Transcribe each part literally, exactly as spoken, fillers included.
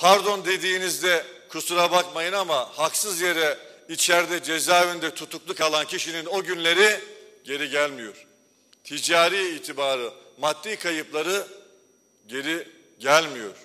pardon dediğinizde kusura bakmayın ama haksız yere içeride cezaevinde tutuklu kalan kişinin o günleri geri gelmiyor. Ticari itibarı, maddi kayıpları geri gelmiyor.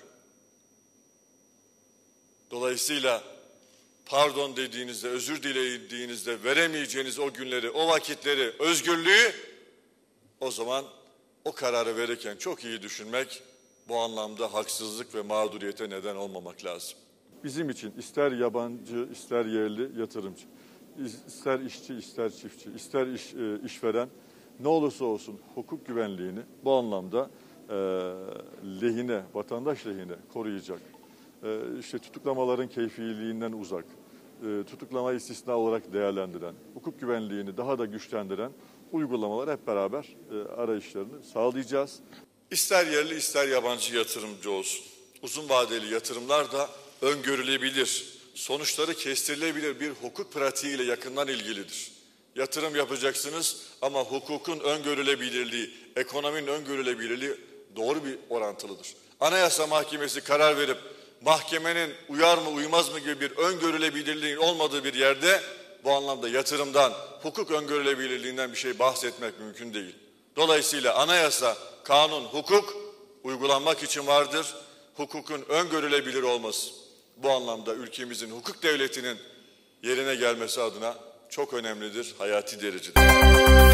Dolayısıyla pardon dediğinizde, özür dilediğinizde veremeyeceğiniz o günleri, o vakitleri, özgürlüğü o zaman o kararı verirken çok iyi düşünmek, bu anlamda haksızlık ve mağduriyete neden olmamak lazım. Bizim için ister yabancı, ister yerli yatırımcı, ister işçi, ister çiftçi, ister iş, işveren ne olursa olsun hukuk güvenliğini bu anlamda e, lehine, vatandaş lehine koruyacak, e, işte tutuklamaların keyfiliğinden uzak, e, tutuklamayı istisna olarak değerlendiren, hukuk güvenliğini daha da güçlendiren uygulamalar hep beraber e, arayışlarını sağlayacağız. İster yerli ister yabancı yatırımcı olsun. Uzun vadeli yatırımlar da öngörülebilir, sonuçları kestirilebilir bir hukuk pratiğiyle yakından ilgilidir. Yatırım yapacaksınız ama hukukun öngörülebilirliği, ekonominin öngörülebilirliği doğru bir orantılıdır. Anayasa Mahkemesi karar verip mahkemenin uyar mı uymaz mı gibi bir öngörülebilirliğin olmadığı bir yerde bu anlamda yatırımdan, hukuk öngörülebilirliğinden bir şey bahsetmek mümkün değil. Dolayısıyla anayasa, kanun, hukuk uygulanmak için vardır. Hukukun öngörülebilir olması bu anlamda ülkemizin hukuk devletinin yerine gelmesi adına çok önemlidir, hayati derecede.